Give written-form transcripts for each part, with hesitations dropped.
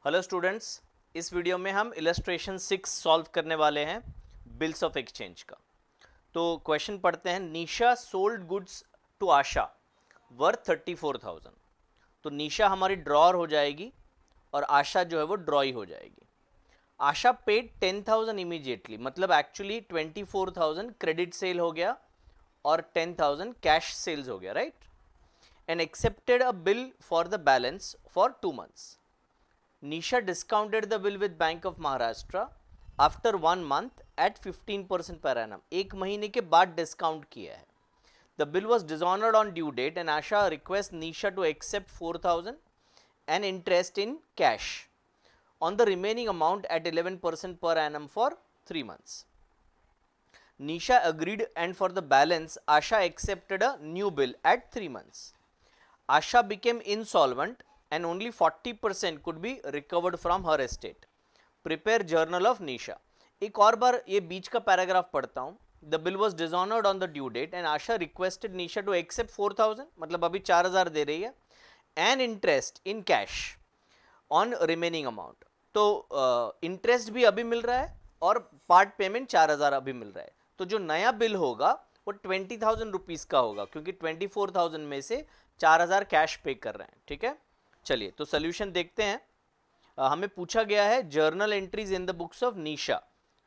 Hello students, इस video में हम इलस्ट्रेशन 6 सॉल्व करने वाले हैं बिल्स ऑफ एक्सचेंज का। तो क्वेश्चन पढ़ते हैं। Nisha sold goods to Asha worth 34,000। तो निशा हमारी ड्रॉर हो जाएगी और आशा जो है वो ड्रॉई हो जाएगी। आशा पेड 10,000 इमीडिएटली, मतलब एक्चुअली 24,000 क्रेडिट सेल हो गया और 10,000 कैश सेल्स हो गया, right. And accepted a bill for the balance for 2 months. Nisha discounted the bill with Bank of Maharashtra after 1 month at 15% per annum. एक महीने के बाद डिस्काउंट किया है। The bill was dishonored on due date and Asha requests Nisha to accept 4,000 and interest in cash on the remaining amount at 11% per annum for 3 months. Nisha agreed and for the balance Asha accepted a new bill at 3 months. Asha became insolvent and only 40% could be recovered from her estate. Prepare journal of Nisha. एक और बार ये बीच का paragraph पढ़ता हूँ। The bill was dishonored on the due date and Asha requested Nisha to accept 4,000, मतलब अभी 4,000 दे रही है, and interest in cash on remaining amount. तो इंटरेस्ट भी अभी मिल रहा है और पार्ट पेमेंट 4,000 अभी मिल रहा है। तो जो नया बिल होगा वो 20,000 रुपीज़ का होगा, क्योंकि 24,000 में से 4,000 कैश पे कर रहे हैं, ठीक है। चलिए तो सोल्यूशन देखते हैं। हमें पूछा गया है journal entries in the books of Nisha.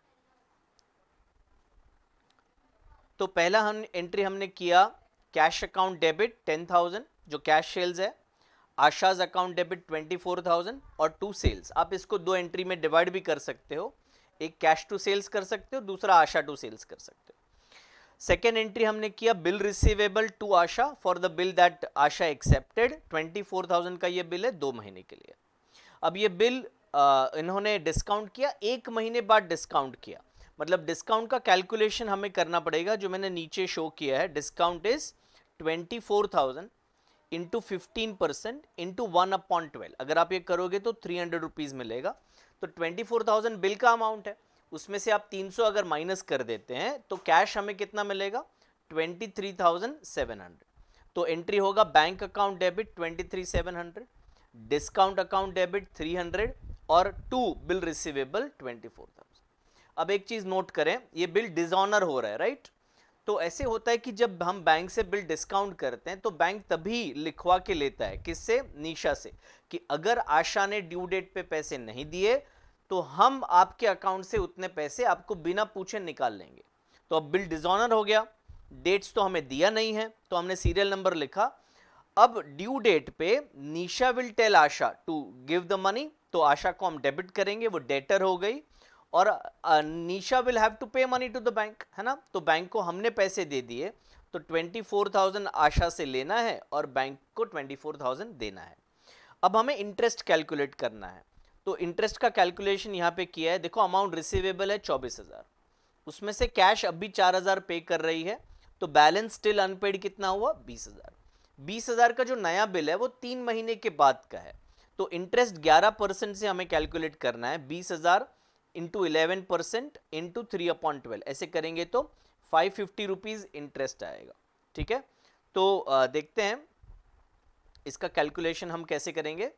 तो पहला एंट्री हमने किया कैश अकाउंट डेबिट 10,000 जो कैश सेल्स है, आशाज अकाउंट डेबिट 24,000 और 2 सेल्स। आप इसको 2 एंट्री में डिवाइड भी कर सकते हो, एक कैश टू सेल्स कर सकते हो, दूसरा आशा टू सेल्स कर सकते हो। सेकेंड एंट्री हमने किया bill receivable to Asha for the bill that Asha accepted. 24,000 का ये बिल है 2 महीने के लिए। अब ये बिल इन्होंने डिस्काउंट किया, 1 महीने बाद डिस्काउंट किया, मतलब डिस्काउंट का कैलकुलेशन हमें करना पड़ेगा, जो मैंने नीचे शो किया है। Discount is 24,000 into 15% into 1/12। अगर आप ये करोगे तो 300 रुपीज़ मिलेगा। तो 24,000 बिल का अमाउंट है, उसमें से आप 300 अगर माइनस कर देते हैं तो कैश हमें कितना मिलेगा 23,700। तो एंट्री होगा bank account debit 23,700, discount account debit 300 और 2 बिल रिसीवेबल 24,000। अब एक चीज नोट करें, ये बिल डिसऑनर हो रहा है, राइट। तो ऐसे होता है कि जब हम बैंक से बिल डिस्काउंट करते हैं तो बैंक तभी लिखवा के लेता है, किससे, निशा से, कि अगर आशा ने ड्यू डेट पे पैसे नहीं दिए तो हम आपके अकाउंट से उतने पैसे आपको बिना पूछे निकाल लेंगे। तो अब बिल डिसऑनर हो गया, डेट्स तो हमें दिया नहीं है, तो हमने सीरियल नंबर लिखा। अब ड्यू डेट पे Nisha will tell Asha to give the money, तो आशा को हम डेबिट करेंगे, वो डेटर हो गई, और Nisha will have to pay money to the bank, है ना। तो बैंक को हमने पैसे दे दिए, तो 24,000 आशा से लेना है और बैंक को 24,000 देना है। अब हमें इंटरेस्ट कैलकुलेट करना है, तो इंटरेस्ट का कैलकुलेशन यहाँ पे किया है। देखो अमाउंट रिसीवेबल है 24,000, उसमें से कैश अभी 4,000 पे कर रही है, तो बैलेंस स्टिल अनपेड कितना हुआ 20,000। 20,000 का जो नया बिल है वो 3 महीने के बाद का है, तो इंटरेस्ट 11% से हमें कैलकुलेट करना है। 20,000 इंटू 11% इंटू 3/12, ऐसे करेंगे तो 550 रुपीज़ इंटरेस्ट आएगा, ठीक है। तो देखते हैं इसका कैलकुलेशन हम कैसे करेंगे।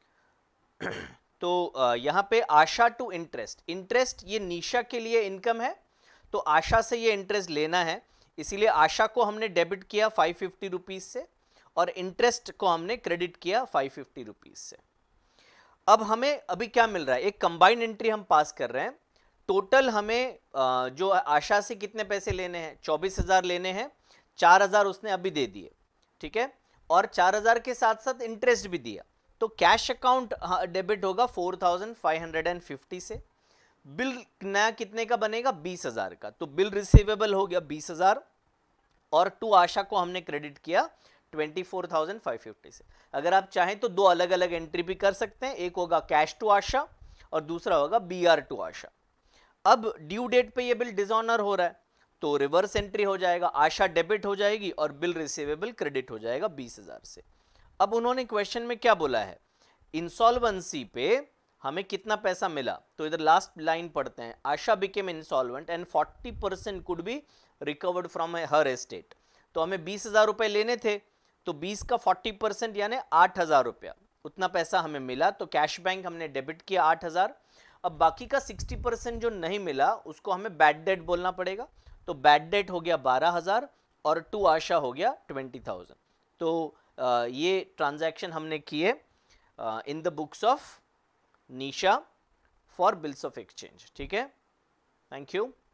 तो यहाँ पे आशा टू इंटरेस्ट, इंटरेस्ट ये निशा के लिए इनकम है, तो आशा से ये इंटरेस्ट लेना है, इसीलिए आशा को हमने डेबिट किया 550 रुपीज़ से और इंटरेस्ट को हमने क्रेडिट किया 550 रुपीज़ से। अब हमें अभी क्या मिल रहा है, एक कंबाइंड एंट्री हम पास कर रहे हैं। टोटल हमें जो आशा से कितने पैसे लेने हैं, 24,000 लेने हैं, 4,000 उसने अभी दे दिए, ठीक है, और 4,000 के साथ साथ इंटरेस्ट भी दिया। तो कैश अकाउंट डेबिट होगा 4,550 से। बिल नया कितने का बनेगा 20,000 का, तो बिल रिसीवेबल हो गया 20,000 और टू आशा को हमने क्रेडिट किया 24,550 से। अगर आप चाहें तो 2 अलग अलग एंट्री भी कर सकते हैं, एक होगा कैश टू आशा और दूसरा होगा BR टू आशा। अब ड्यू डेट पे ये बिल डिसऑनर हो रहा है, तो रिवर्स एंट्री हो जाएगा, आशा डेबिट हो जाएगी और बिल रिसीवेबल क्रेडिट हो जाएगा 20,000 से। अब उन्होंने क्वेश्चन में क्या बोला है, इंसॉल्वेंसी पे हमें कितना पैसा मिला, तो इधर लास्ट लाइन पढ़ते हैं, Asha became insolvent and 40% could be recovered from her estate. तो हमें 20,000 रुपए लेने थे, तो 20 का 40% यानी 8,000 रुपया उतना पैसा हमें मिला, तो कैश बैंक हमने डेबिट किया 8,000। अब बाकी का 60% जो नहीं मिला उसको हमें बैड डेट बोलना पड़ेगा, तो बैड डेट हो गया 12,000 और टू आशा हो गया 20,000। तो ये ट्रांजैक्शन हमने किए in the books of Nisha for bills of exchange. ठीक है, थैंक यू।